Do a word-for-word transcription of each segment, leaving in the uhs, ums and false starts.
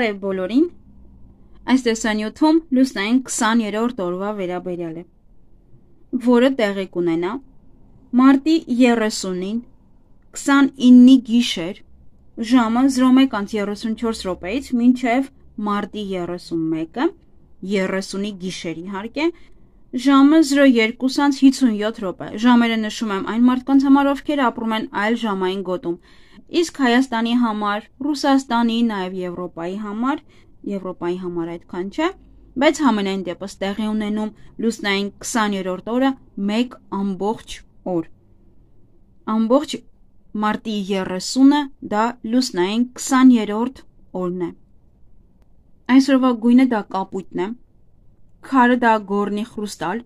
Բարև բոլորին, այս տեսանյութում լուսնային քսաներորդ օրվա վերաբերյալ է, որը տեղի կունենա մարտի երեսունին քսանինի գիշեր ժամը զրո մեկ անց երեսունչորս րոպեից մինչև մարտի երեսունմեկը երեսունի գիշեր իհարկե ժամը զրո երկու անց հիսունյոթ րոպե։ Ժամերը նշում եմ այն մարդկանց համար, ովքեր ապրում են այլ ժամային գոտում, իսկ Հայաստանի համար, Ռուսաստանի, նաև Եվրոպայի համար, Եվրոպայի համար այդքան չէ, բայց համենայն դեպս տեղի ունենում լուսնային քսաներորդ օրը մեկ ամբողջ օր։ Ամբողջ մարտի երեսունը դա լուսնային քսաներորդ օրն է։ Այսօրվա գույնը դա կապույտն է, քարը դա գորնի խրուստալ,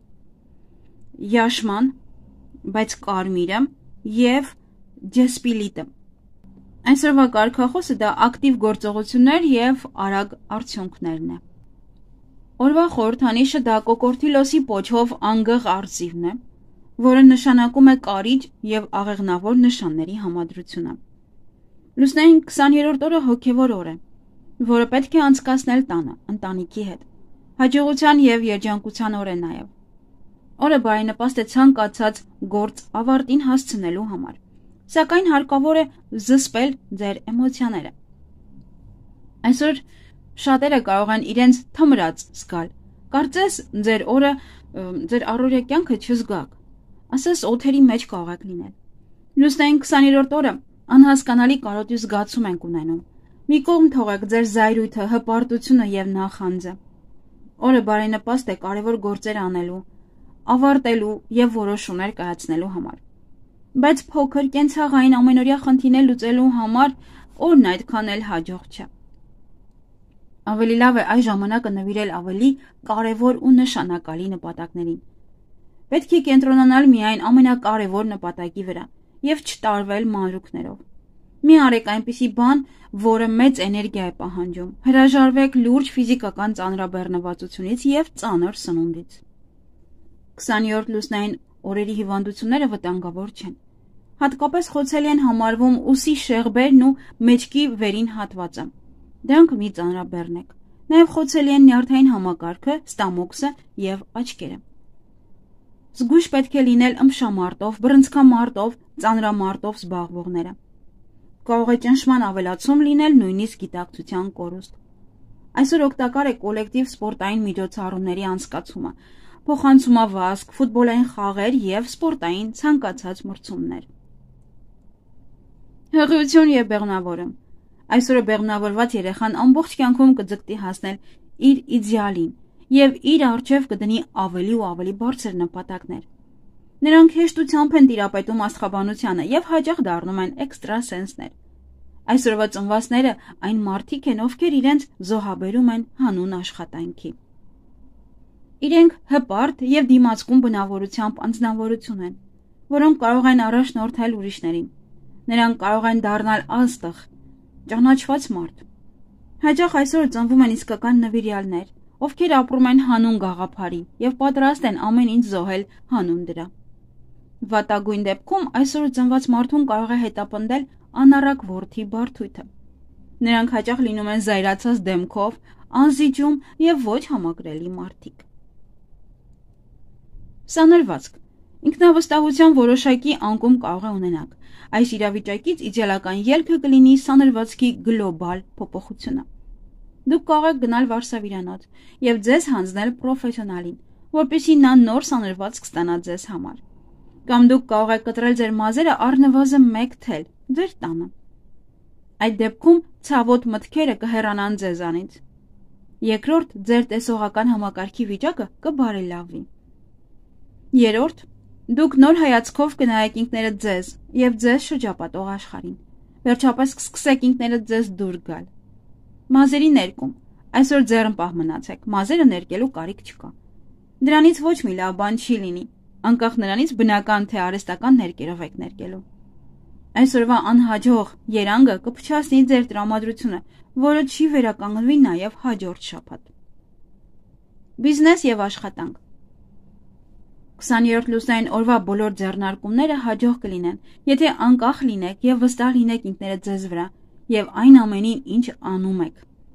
յաշման, բայց կարմիրը և ջեսպիլիտը։ Այսօրվա կարգախոսը դա ակտիվ գործողություններ և արագ արդյունքներն է։ Օրվա խորհրդանիշը դա կոկորդիլոսի պոչով անգղ արծիվն է, որը նշանակում է կարիճ և աղեղնավոր նշանների համադրությունը։ Լուսնային քսաներորդ օրը հոգևոր օր է, որը պետք է անցկացնել տանը, ընտանիքի հետ, հաջողության և երջանկության օր է նաև։ Օրը բարենպաստ է ցանկացած գործ ավարտին հասցնելու համար, սակայն հարկավոր է զսպել ձեր էմոցիաները։ Այսօր շատերը կարող են իրենց թմրած զգալ, կարծես ձեր օրը ձեր առօրյա կյանքը չզգաք, ասես օդերի մեջ կարող եք լինել։ Լուսնային քսաներորդ օրը անհասկանալի կարոտի զգացում ենք ունենում։ Մի կողմ թողեք ձեր զայրույթը, հպարտությունը և նախանձը։ Օրը բարենպաստ է կարևոր գործեր անելու, ավարտելու և որոշումներ կայացնելու համար։ Բայց փոքր կենցաղային ամենօրյա խնդիրներ լուծելու համար օրն այդքան էլ հաջող չէ։ Ավելի լավ է այս ժամանակը նվիրել ավելի կարևոր ու նշանակալի նպատակներին։ Պետք է կենտրոնանալ միայն ամենակարևոր նպատակի վրա և չտարվել մանրուքներով։ Մի արեք այնպիսի բան, որը մեծ էներգիա է պահանջում։ Հրաժարվեք լուրջ ֆիզիկական ծանրաբեռնվածությունից և ծանր սնունդից։ քսաներորդ լուսնային օրերի հիվանդությունները վտանգավոր չեն։ Հատկապես խոցելի են համարվում ուսի շեղբերն ու մեջքի վերին հատվածը։ Դրանք մի ծանրաբեռնեք։ Նաև խոցելի են նյարդային համակարգը, ստամոքսը և աչքերը։ Զգույշ պետք է լինել ըմբշամարտով, բռնցքամարտով, ծանրամարտով զբաղվողները։ Կարող է ճնշման ավելացում լինել նույնիսկ գիտակցության կորուստ։ Այսօր օգտակար է կոլեկտիվ սպորտային միջոցառումների անցկացումը, փոխանցումավազք, ֆուտբոլային խաղեր և սպորտային ցանկացած մրցումներ։ Հղիություն և բեղմնավորում։ Այսօրը բեղմնավորված երեխան ամբողջ կյանքում կձգտի հասնել իր իդեալին և իր առջև կդնի ավելի ու ավելի բարձր նպատակներ։ Նրանք հեշտությամբ են տիրապետում աստղաբանությանը և հաճախ դառնում են էքստրասենսներ։ Այսօրվա ծնվածները այն մարդիկ են, ովքեր իրենց զոհաբերում են հանուն աշխատանքի։ Իրենք հպարտ և դիմացկուն բնավորությամբ անձնավորություն են, որոնք կարող են առաջնորդել ուրիշներին։ Նրանք կարող են դառնալ աստղ, ճանաչված մարդ։ Հաճախ այսօր ծնվում են իսկական նվիրյալներ, ովքեր ապրում են հանուն գաղափարի և պատրաստ են ամեն ինչ զոհել հանուն դրա։ Վատագույն դեպքում այսօր ծնված մարդուն կարող է հետապնդել անառակ որդի բարդույթը։ Նրանք հաճախ լինում են զայրացած դեմքով, անզիջում և ոչ համակրելի մարդիկ։ Սանրվածք։ Ինքնավստահության որոշակի անկում կարող է ունենաք։ Այս իրավիճակից իդեալական ելքը կլինի սանրվածքի գլոբալ փոփոխությունը։ Դուք կարող եք գնալ վարսավիրանոց և ձեզ հանձնել պրոֆեսիոնալին, որպեսզի նա նոր սանրվածք ստանա ձեզ համար։ Կամ դուք կարող եք կտրել ձեր մազերը առնվազն մեկ թել ձեր տանը։ Այդ դեպքում ցավոտ մտքերը կհեռանան ձեզանից։ Երկրորդ, ձեր տեսողական համակարգի վիճակը կբարելավվի։ Երրորդ, դուք նոր հայացքով կնայեք ինքներդ ձեզ և ձեզ շրջապատող աշխարհին։ Վերջապես կսկսեք ինքներդ ձեզ դուր գալ։ Մազերի ներկում։ Այսօր ձեռնպահ մնացեք, մազերը ներկելու կարիք չկա։ Դրանից ոչ մի լավ բան չի լինի, անկախ նրանից բնական թե արհեստական ներկերով եք ներկելու։ Այսօրվա անհաջող երանգը կփչացնի ձեր տրամադրությունը, որը չի վերականգնվի նաև հաջորդ շաբաթ։ Բիզնես և աշխատանք։ քսաներորդ լուսնային օրվա բոլոր ձեռնարկումները հաջող կլինեն, եթե անկախ լինեք և վստահ լինեք ինքներդ ձեզ վրա և այն ամենին, ինչ անում եք։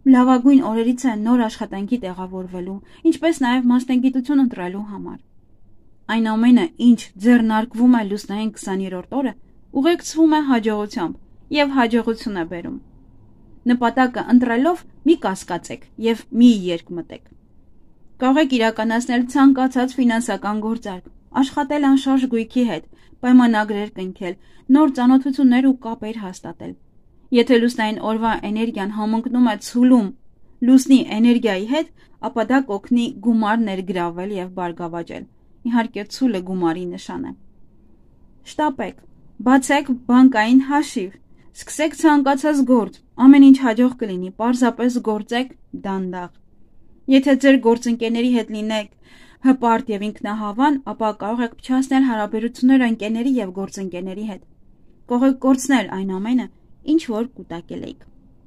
լավագույն օրերից է նոր աշխատանքի տեղավորվելու, ինչպես նաև մասնագիտություն ընտրելու համար։ Այն ամենը, ինչ ձեռնարկվում է լուսնային քսաներորդ օրը, ուղեկցվում է հաջողությամբ և հաջողություն է բերում։ Նպատակը ընտրելով մի կասկածեք և մի երկմտեք։ Կարող եք իրականացնել ցանկացած ֆինանսական գործարք, աշխատել անշարժ գույքի հետ, պայմանագրեր կնքել, նոր ծանոթություններ ու կապեր հաստատել։ Եթե լուսնային օրվա էներգիան համընկնում է ցուլում լուսնի էներգիայի հետ, ապա դա կօգնի գումար ներգրավել և բարգավաճել։ Իհարկե ցուլը գումարի նշան է։ Շտապեք, բացեք բանկային հաշիվ, սկսեք ցանկացած գործ, ամեն ինչ հաջող կլինի, պարզապես գործեք դանդաղ։ Եթե ձեր գործընկերների հետ լինեք հպարտ և ինքնահավան, ապա կարող եք փչացնել հարաբերությունները ընկերների և գործընկերների հետ։ Կարող եք կորցնել այն ամենը, ինչ որ կուտակել եք։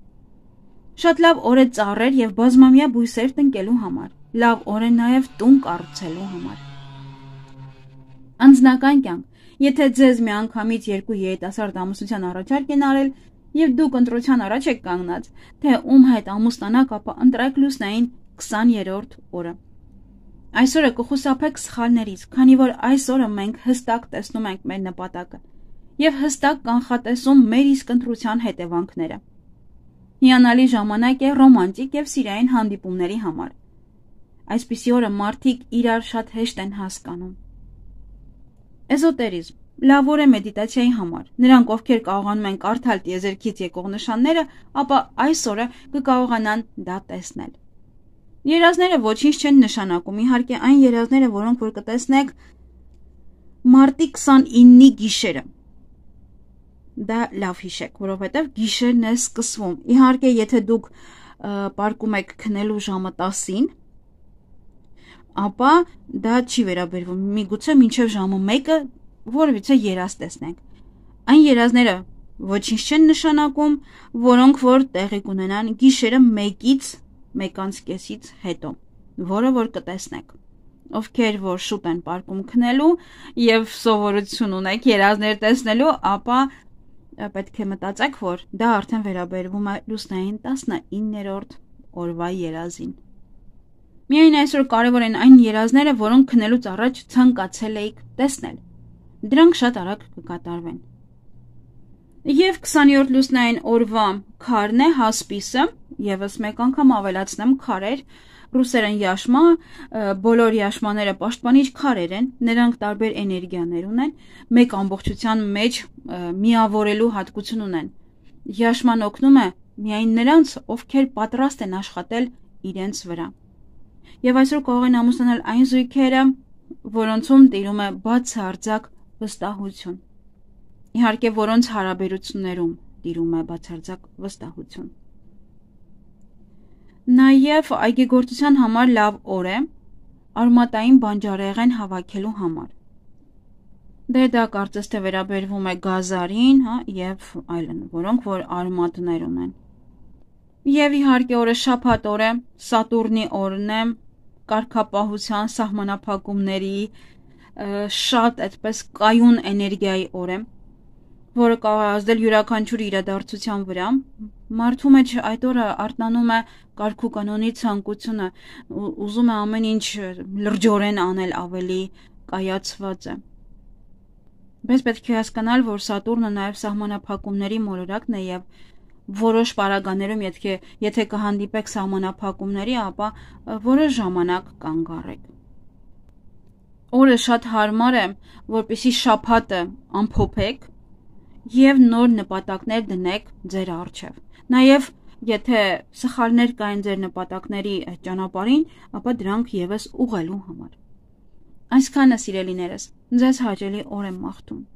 Շատ լավ օր է ծառեր և բազմամյա բույսեր տնկելու համար, լավ օր է նաև տուն կառուցելու համար։ Անձնական կյանք։ Եթե ձեզ միանգամից երկու երիտասարդ ամուսնության առաջարկ են արել և դուք ընտրության առաջ եք կանգնած, թե ում հետ ամուսնանաք, ապա ընտրեք լուսնային քսաներորդ օրը։ Այսօրը կխուսափեք սխալներից, քանի որ այս օրը մենք հստակ տեսնում ենք մեր նպատակը և հստակ կանխատեսում մեր իսկ ընտրության հետևանքները։ Հիանալի ժամանակ է ռոմանտիկ և սիրային հանդիպումների համար։ Այսպիսի օրը մարդիկ իրար շատ հեշտ են հասկանում։ Էզոտերիզմ։ Լավ օր է մեդիտացիայի համար։ Նրանք, ովքեր կարողանում են կարդալ տիեզերքից եկող նշանները, ապա այս օրը կկարողանան դա տեսնել։ Երազները ոչինչ չեն նշանակում, իհարկե այն երազները, որոնք որ կտեսնեք մարտի քսանինի գիշերը։ Դա լավ հիշեք, որովհետև գիշերն է սկսվում։ Իհարկե, եթե դուք պարկում եք քնելու ժամը տասին, ապա դա չի վերաբերվում։ Միգուցե մինչև ժամը մեկը որևիցե երազ տեսնենք։ Այն երազները ոչինչ չեն նշանակում, որոնք որ տեղի կունենան գիշերը մեկից մեկ անց կեսից հետո, որը որ կտեսնեք։ Ովքեր որ շուտ են պարկում քնելու և սովորություն ունեք երազներ տեսնելու, ապա պետք է մտածեք, որ դա արդեն վերաբերվում է լուսնային տասնիններորդ օրվա երազին։ Միայն այսօր կարևոր են այն երազները, որոնք քնելուց առաջ ցանկացել էիք տեսնել։ Դրանք շատ արագ կկատարվեն։ Եվ քսաներորդ լուսնային օրվա քարն է հասպիսը, եւս մեկ անգամ ավելացնեմ քարեր, ռուսերեն յաշմա, բոլոր յաշմաները պաշտպանիչ քարեր են, նրանք տարբեր էներգիաներ ունեն, մեկ ամբողջության մեջ միավորելու հատկություն ունեն։ Յաշման օգնում է միայն նրանց, ովքեր պատրաստ են աշխատել իրենց վրա։ Եվ այսօր կարող են ամուսնանալ այն զույգերը, որոնցում տիրում է բացարձակ վստահություն։ Իհարկե, որոնց հարաբերություններում տիրում է բացարձակ վստահություն։ Նաև այգեգործության համար լավ օր է արմատային բանջարեղեն հավաքելու համար։ Դե դա կարծես թե վերաբերվում է գազարին, հա, եւ այլն, որոնք որ արմատներ ունեն։ Եվ իհարկե օրը շաբաթ օր է, Սատուրնի օրն է, կարգապահության, սահմանափակումների, շատ այդպես կայուն էներգիայի օր է, որը կարող է ազդել յուրաքանչյուր իրադարձության վրա։ Մարդու մեջ այդ օրը արթնանում է կարգու կանոնի ցանկությունը, ուզում է ամեն ինչ լրջորեն անել, ավելի կայացված է։ Բայց պետք է հասկանալ, որ Սատուրնը նաև սահմանափակումների մոլորակն է եւ որոշ պարագաներում, եթե եթե կհանդիպեք սահմանափակումների, ապա որոշ ժամանակ կանգ առեք։ Օրը շատ հարմար է, որպեսզի շաբաթը ամփոփեք եւ նոր նպատակներ դնեք ձեր առջև։ Նաեւ եթե սխալներ կային ձեր նպատակների ճանապարհին, ապա դրանք եւս ուղղելու համար։ Այսքանը, սիրելիներս, ձեզ հաճելի օր եմ մաղթում։